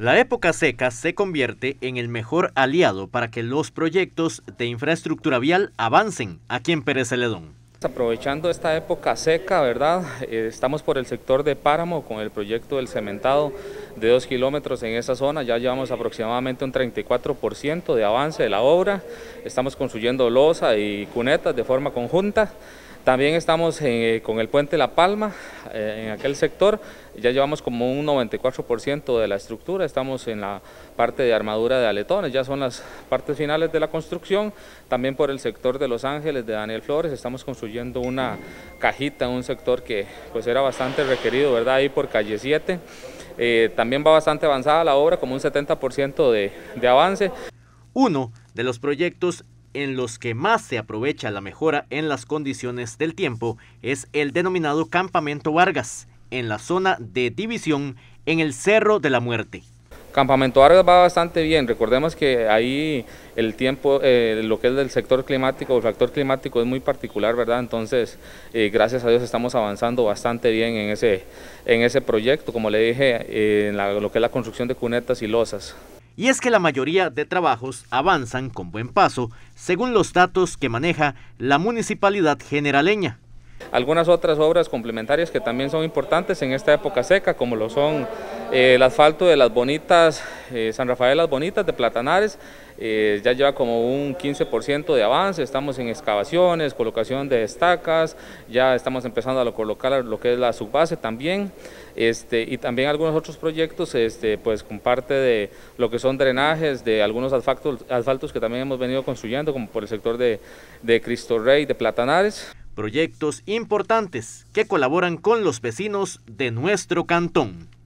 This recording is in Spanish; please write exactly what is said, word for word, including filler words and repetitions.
La época seca se convierte en el mejor aliado para que los proyectos de infraestructura vial avancen aquí en Pérez Celedón. Aprovechando esta época seca, ¿verdad? Eh, estamos por el sector de Páramo con el proyecto del cementado de dos kilómetros en esa zona. Ya llevamos aproximadamente un treinta y cuatro por ciento de avance de la obra. Estamos construyendo losa y cunetas de forma conjunta. También estamos eh, con el puente La Palma, eh, en aquel sector, ya llevamos como un noventa y cuatro por ciento de la estructura, estamos en la parte de armadura de aletones, ya son las partes finales de la construcción. También por el sector de Los Ángeles de Daniel Flores estamos construyendo una cajita, un sector que pues era bastante requerido, ¿verdad? Ahí por calle siete, eh, también va bastante avanzada la obra, como un setenta por ciento de, de avance. Uno de los proyectos en los que más se aprovecha la mejora en las condiciones del tiempo es el denominado Campamento Vargas, en la zona de División, en el Cerro de la Muerte. Campamento Vargas va bastante bien, recordemos que ahí el tiempo, eh, lo que es del sector climático, el factor climático es muy particular, ¿verdad? Entonces, eh, gracias a Dios estamos avanzando bastante bien en ese, en ese proyecto, como le dije, eh, en la, lo que es la construcción de cunetas y losas. Y es que la mayoría de trabajos avanzan con buen paso, según los datos que maneja la Municipalidad Generaleña. Algunas otras obras complementarias que también son importantes en esta época seca, como lo son eh, el asfalto de Las Bonitas, eh, San Rafael Las Bonitas de Platanares, eh, ya lleva como un quince por ciento de avance, estamos en excavaciones, colocación de estacas, ya estamos empezando a colocar lo que es la subbase también, este, y también algunos otros proyectos este, pues con parte de lo que son drenajes de algunos asfaltos, asfaltos que también hemos venido construyendo, como por el sector de, de Cristo Rey de Platanares. Proyectos importantes que colaboran con los vecinos de nuestro cantón.